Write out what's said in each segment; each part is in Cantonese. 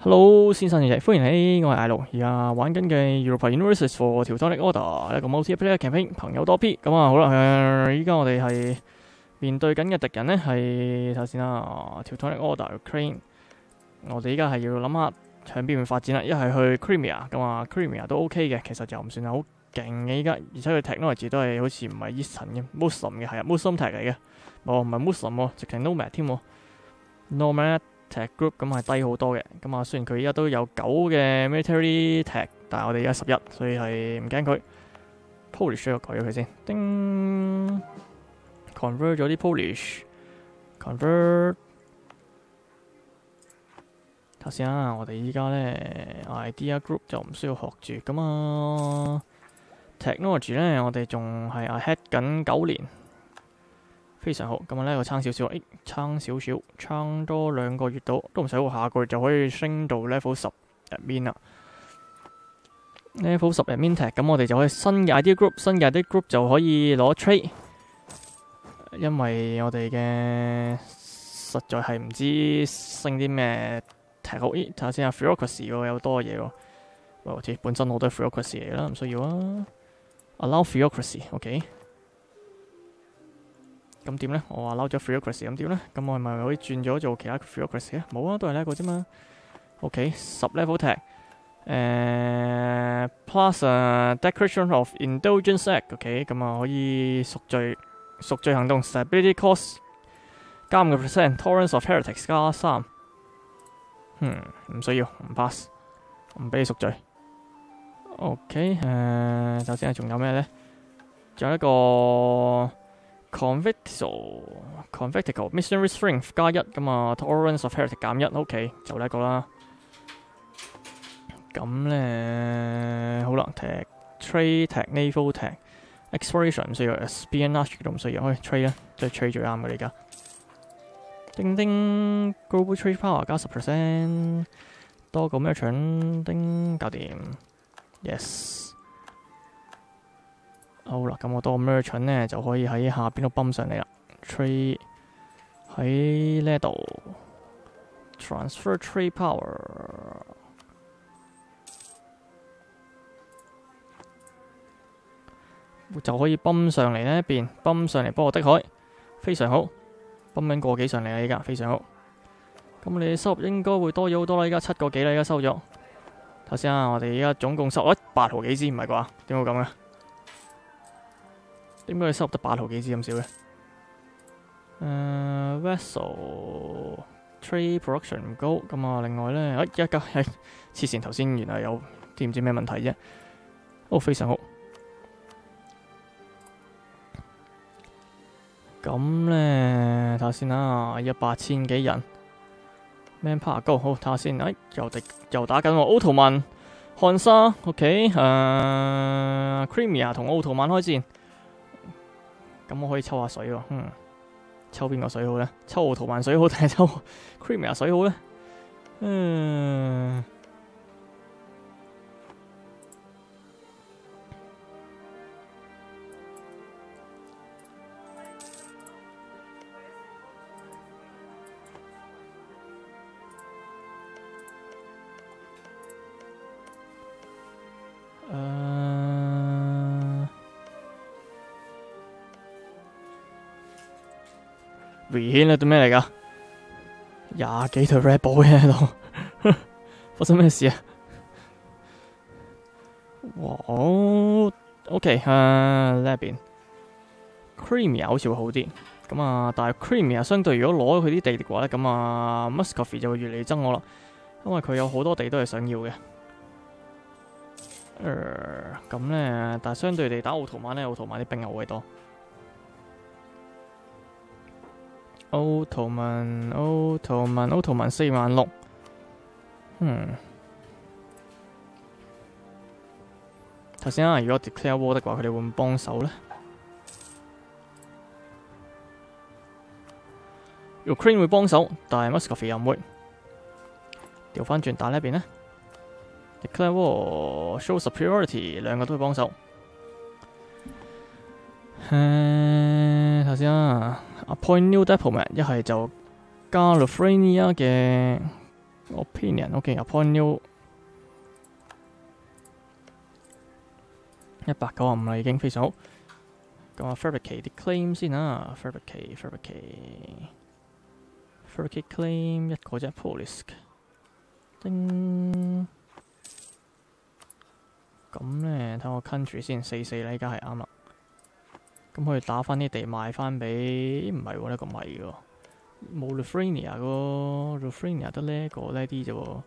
Hello，先生嘅歡迎你，我係艾路，而家玩緊嘅 Europa Universalis for Teutonic Order 一個 multiplayer campaign， 朋友多 P， 咁啊好啦，依家我哋係面對緊嘅敵人呢係睇下先啦 ，Teutonic Order Ukraine， 我哋依家係要諗下向邊邊發展啦，一係去 Crimea， 咁啊 Crimea 都 OK 嘅，其實就唔算係好勁嘅依家，而且佢 technology 都係好似唔係 Eastern 嘅 Muslim 嘅，係啊 Muslim tech 嚟嘅，唔係 Muslim 喎，直情 Nomad 添喎 ，Nomad Tech Group 咁係低好多嘅，咁啊雖然佢依家都有9嘅 Military Tech， 但係我哋而家11，所以係唔驚佢。Polish 要改咗佢先，叮 convert 咗啲 Polish，convert 頭先啊，我哋依家咧 Idea Group 就唔需要學住，咁啊 Technology 咧我哋仲係 ahead 緊9年。非常好，咁啊呢個撐少少，撐少少，撐多2個月到，都唔使好，下個月就可以升到 level 10 admin 啦。level 10 admin tag， 咁我哋就可以新嘅 idea group， 就可以攞 trade， 因為我哋嘅實在係唔知升啲咩 tag 好。睇下先啊 ，bureaucracy 喎，有多嘢喎。喂，好似本身好多 bureaucracy 嚟啦，唔需要啊。allow bureaucracy，OK。咁點咧？我話撈咗 bureaucracy， 咁點咧？咁我係咪可以轉咗做其他 bureaucracy 啊？冇啊，都係呢一個啫嘛。OK， 10 level tag， plus declaration of indulgence act，OK， 咁啊可以贖罪行動 stability cost 加5%， tolerance of heretics 加3。唔需要，唔 pass， 唔俾你贖罪。OK， 首先仲有咩咧？仲有一個。Convictical Missionary Strength 加1，咁啊 Tolerance of Heretic 減1 ，OK 就呢一個啦。咁咧好啦 ，Trade Tech Naval Tech Exploration 唔需要 ，Espionage 都唔需要，可以 Trade 啦，即係 Trade 最啱嘅而家。叮叮 Global Trade Power 加10%， 多個 Merchant， 叮搞掂 ，Yes。好啦，咁我多個 merchant 咧就可以喺下邊度泵上嚟啦。trade 喺呢度 transfer trade power 就可以泵上嚟呢一邊，泵上嚟波羅的海，非常好。泵緊個幾上嚟啦，依家非常好。咁你收入應該會多咗好多啦，依家7個幾啦，依家收咗。頭先啊，我哋依家總共收8毫幾支，唔係啩？點會咁嘅？點解佢收入得8毫幾支咁少嘅？Vessel Trade Production 唔高，咁啊另外咧，一家黐線頭先原來有啲唔知咩問題啫。非常好。咁咧睇下先啦，有8000幾人 ，Manpower 高，好睇下先。又打緊喎，奧圖曼、漢莎 ，OK，Crimea 同奧圖曼開戰。咁我可以抽下水喎，抽邊個水好咧？抽奧圖曼水好定係抽 Crimea 水好咧？危險啊！做咩嚟噶？20幾隊 Red Bull 喺度，發生咩事啊？哇，OK， 呢邊 Crimea 好似會好啲，咁啊，但係 Crimea 相對如果攞佢啲地嘅話咧，咁啊 Muscovy 就會越嚟越憎我啦，因為佢有好多地都係想要嘅。咁咧，但係相對地打奧圖曼咧，奧圖曼啲兵又會多。奧圖曼46000，頭先啊，如果 declare war 的話，佢哋會唔幫手咧 ？Ukraine 會幫手，但係 Muscovy 又唔會。調翻轉打呢邊咧 ，declare war show superiority， 兩個都會幫手。頭先啊 ，appoint new diplomat， 一係就加 Lithuania 嘅 opinion，OK，upon new 195啦，已經非常好。咁啊 ，fabricate 啲 claim 先啊 ，fabricate claim 一個啫 ，police。叮。咁咧，睇我 country 先，44啦，依家係啱啦。咁可以打翻啲地賣翻俾，唔係喎，呢個唔係喎，冇 Lithuania 個 Lithuania 得呢個呢啲啫喎。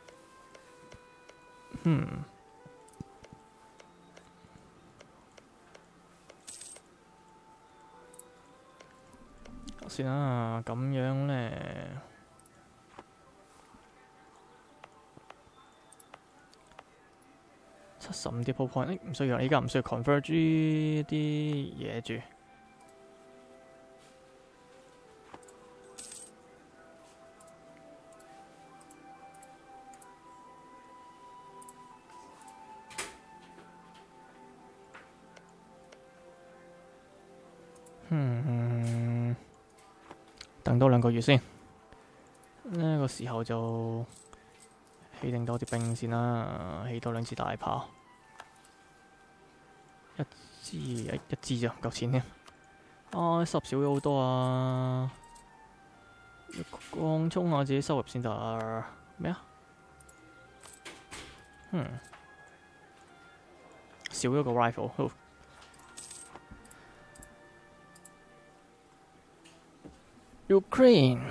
先啦，咁樣咧。75 depot point， 唔需要，依家唔需要 convert 啲嘢住。等多2個月先。呢個時候就起定多啲兵先啦，起多2支大炮。一支就唔夠錢添。啊，收入少咗好多啊！擴充下自己收入先得。咩啊？少咗個 rifle。好。Ukraine.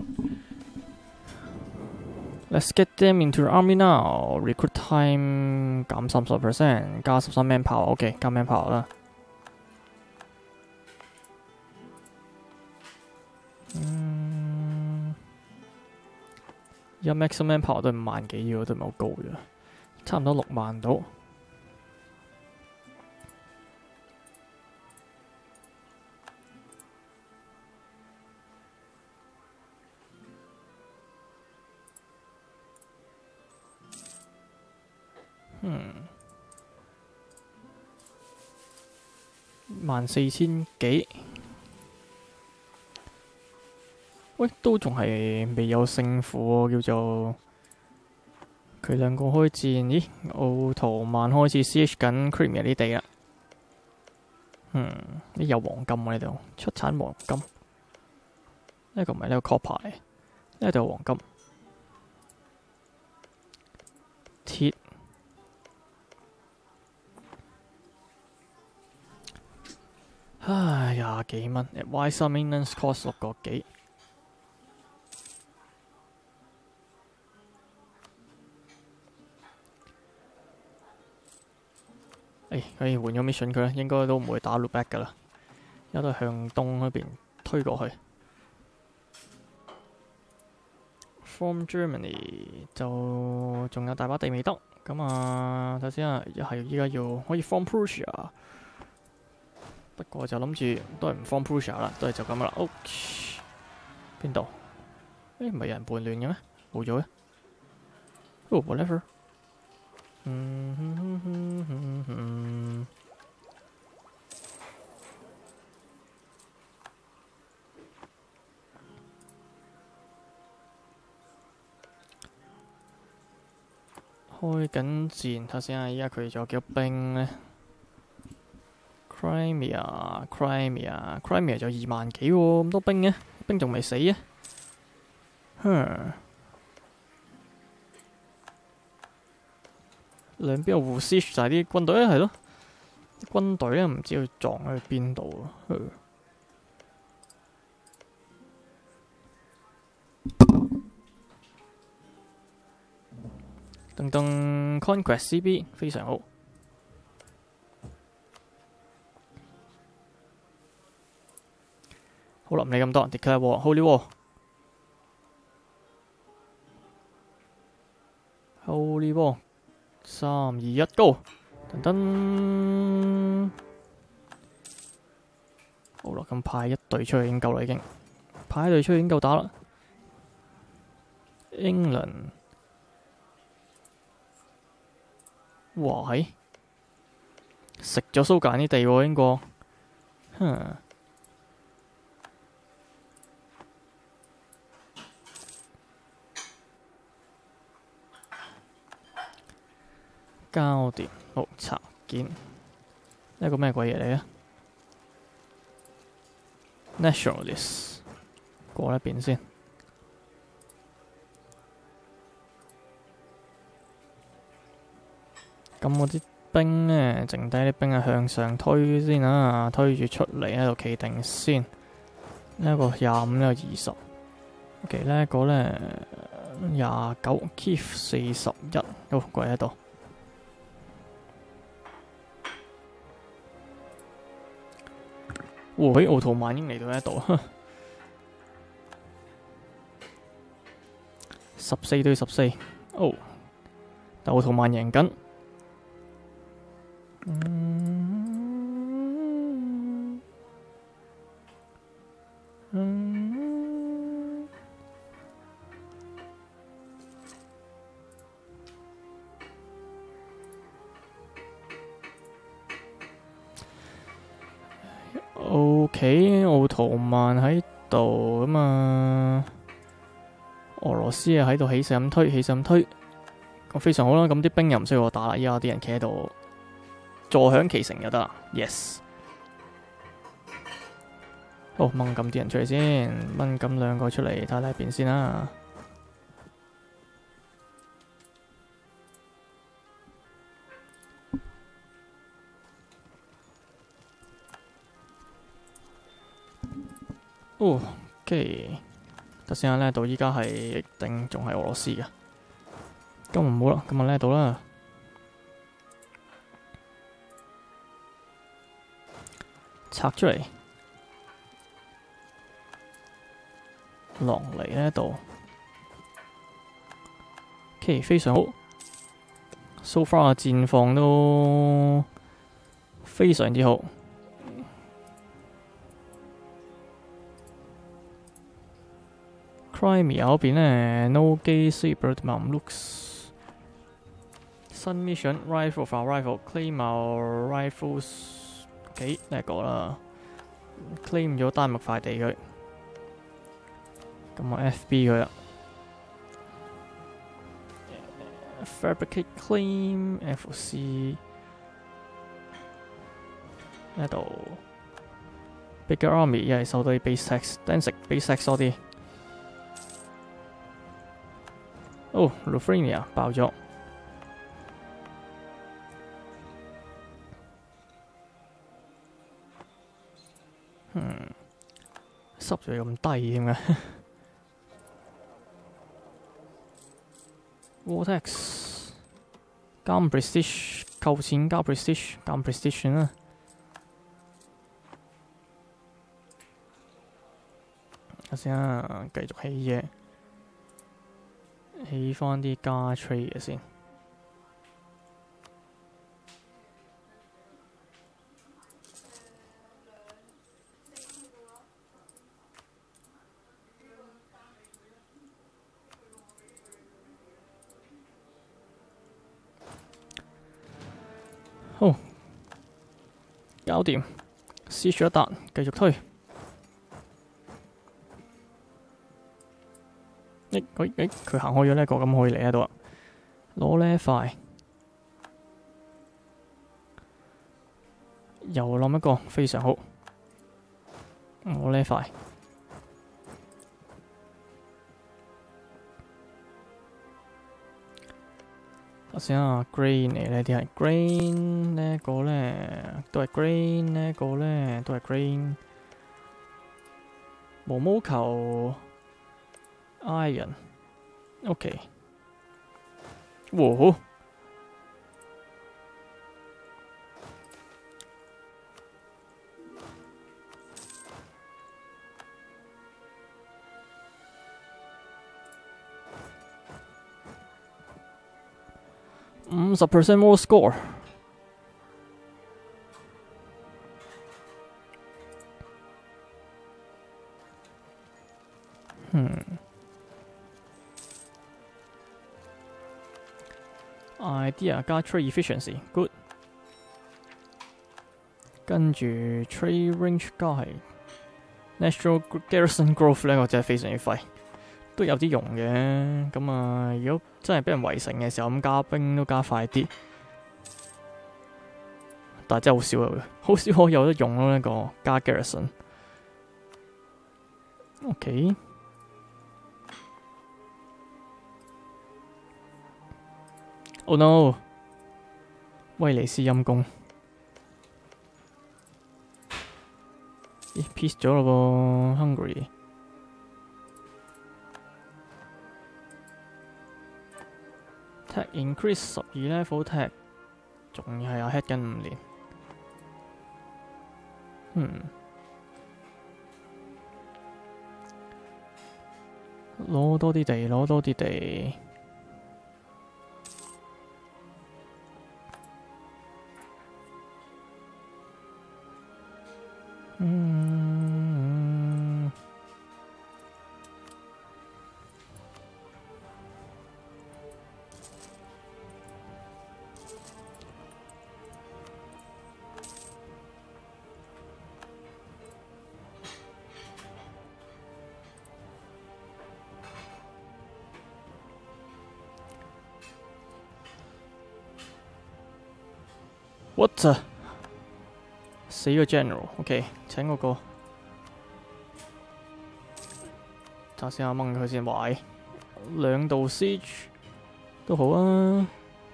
Let's get them into the army now. Recruit time 減 30%， 加13 manpower。OK， 加 manpower 啦。而家 maximum manpower 都係5萬幾喎，都唔係好高嘅，差唔多6萬到。14,000幾。喂，都仲係未有勝負喎，叫做佢兩個開戰。咦，奧圖曼開始 CH 緊 Crimea 啲地啦。有黃金喎呢度，出產黃金。呢個唔係呢個 copper 嚟，呢度有黃金。鐵。唉，20幾蚊 ，advisor maintenance cost 6個幾。可以換咗 mission 佢啦，應該都唔會打 loop back 噶啦，而家都係向東嗰邊推過去。From Germany 就仲有大把地未得，咁啊睇先啊，係依家要可以 From Prussia， 不過就諗住都係唔 From Prussia 啦，都係就咁啦。OK， 邊度？唔係有人叛亂嘅咩？冇咗嘅。Oh whatever。開緊戰，睇先啊！依家佢仲有幾多兵呢？ Crimea 就2萬幾喎，咁多兵嘅，兵仲未死嘅。兩邊又互 siege 晒啲軍隊係咯，軍隊唔知佢撞去邊度啊！等等 Conquest CB 非常好。好啦，唔理咁多 ，declare war Holy War。Holy War。3、2、1 ，Go！ 噔噔，好啦，咁派一隊出去已經夠啦，已經派一隊出去已經夠打啦。England， 哇係食咗蘇格蘭啲地喎，英國。 交掂，好拆件。呢個咩鬼嘢嚟啊 ？Nationalist 過一邊先。咁我啲兵呢，剩低啲兵係向上推先啦，推住出嚟喺度企定先。呢一個25，呢個20。OK， 呢一個呢29 ，Keep 41，好跪喺度。喎，奧圖曼已經嚟到呢度，14對14。哦，但奧圖曼贏緊。OK， 奧圖曼喺度咁啊，俄羅斯啊喺度起勢咁推，咁非常好啦。咁啲兵又唔需要我打啦，依家啲人企喺度坐享其成就得啦。Yes， 好掹咁啲人出嚟先，掹咁2個出嚟睇下呢邊先啦。OK， 得先呢度依家係定仲係俄羅斯嘅，咁唔好啦，咁啊呢度啦，拆出嚟，落嚟呢度 ，OK 非常好 ，so far 嘅戰況都非常之好。Crimea 嗰邊呢 ，No-Gay Saber Mamluks 新 mission rifle for rifle claim our rifles 幾呢個啦 ，claim 咗丹麥塊地佢，咁我 FB 佢啦 ，fabricate claim FC 呢度 bigger army 又係受到 base tax， 單食 base tax 多啲。哦 ，Lithuania 爆咗。濕咗咁低添嘅。Vortex 減 prestige， 扣錢加 prestige， 減 prestige 啦。睇先啊，繼續起嘢。起翻啲加 trade 嘅先。好，搞掂，撕咗一笪，繼續推。佢行開咗呢一個，咁可以嚟喺度啦。攞呢塊，又冧一個，非常好。攞呢塊，頭先啊 ，grain 嚟呢啲係 grain 呢個咧，都係 grain 呢個咧，都係 grain。毛毛球。Iron，OK， 哇！50% more score。idea 加 trade efficiency，good。跟住 trade range 加係 national garrison growth 呢個真係非常之廢，都有啲用嘅。咁啊，如果真係俾人圍城嘅時候，咁加兵都加快啲。 但係真係好少有嘅，好少可有得用咯呢個加 Garrison。OK。Oh no！ 威尼斯陰公，咦 ，peace 咗咯噃 ，Hungary。Tech increase 12 level tech， 仲要係有 head 緊5年。攞多啲地，攞多啲地。What？ 死個 general，OK， 請嗰個，睇下先，掹佢先。壞2度 siege 都好啊。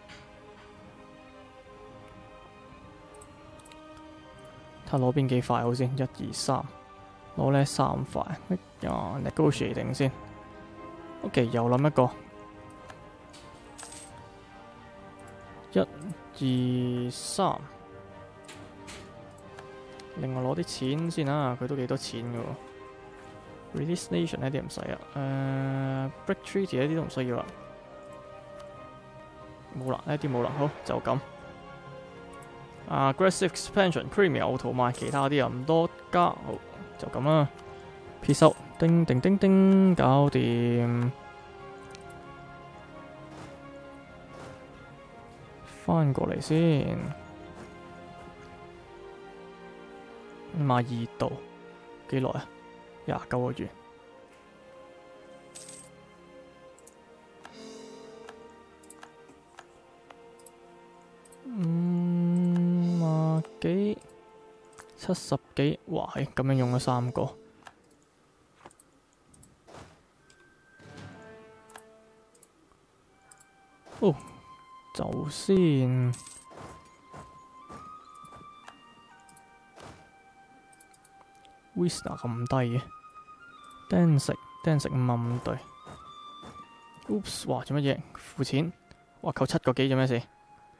睇下攞邊幾塊好先，1、2、3，攞呢3塊。negotiating 先。OK， 又諗一個。1、2、3，另外攞啲錢先啊！佢都幾多錢嘅喎。Release Nation 呢啲唔使啊。Break Treaty 呢啲都唔需要啦。冇啦，呢啲冇啦。好，就咁。Aggressive Expansion Premium 有圖賣，其他啲又唔多加。好，就咁啦。Peace out，叮叮叮叮，搞掂。翻過嚟先，52度幾耐啊？29個月。50幾70幾，哇！咁樣用咗3個。哦。走先 ，Vista 咁低嘅 ，Danzig 55對 ，Oops， 哇做乜嘢？付錢，哇扣7個幾做咩事？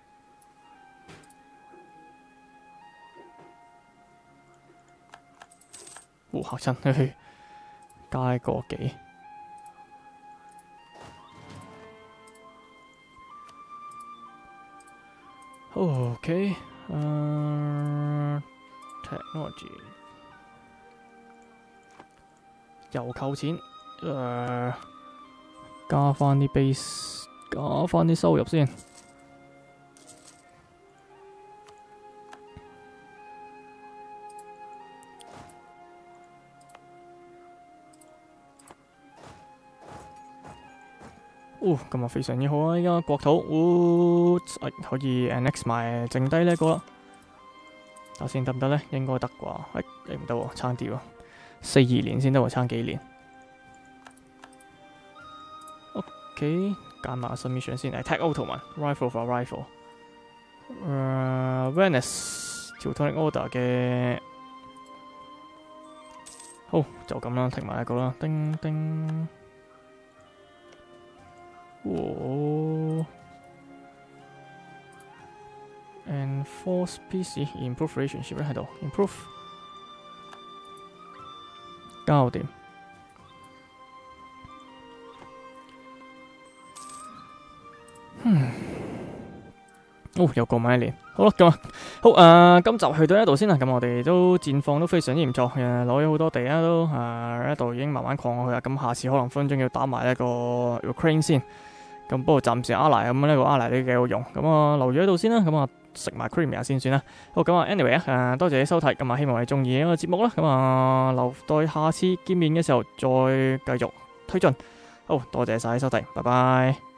哇嚇親，去加個幾。OK， technology 又扣錢，加翻啲 base， 加翻啲收入先。咁啊非常之好啊！依家國土，可以 annex 埋剩低呢一個啦。睇下先得唔得咧？應該得啩？唔得喎，差啲喎，42年先得喎，差幾年。OK， 揀埋 submission 先。Attack Ottoman，rifle for rifle。Venice Teutonic Order 嘅，好就咁啦，停埋一個啦，叮叮。Enforce peace， improve relationship 喺度 ，improve， 搞掂。又過埋1年，好啦，咁啊，好今集去到呢度先啦。咁我哋都戰況都非常之唔錯，攞咗好多地啊，都呢度已經慢慢擴過去啦。咁下次可能分鐘要打埋一個 Ukraine 先。咁不過暫時阿賴咁呢個阿賴都幾好用，咁留住喺度先啦。咁食埋 Crimea 先算啦。好，咁anyway 多謝你收睇，咁希望你中意呢個節目啦。咁留待下次見面嘅時候再繼續推進。好多謝晒收睇，拜拜。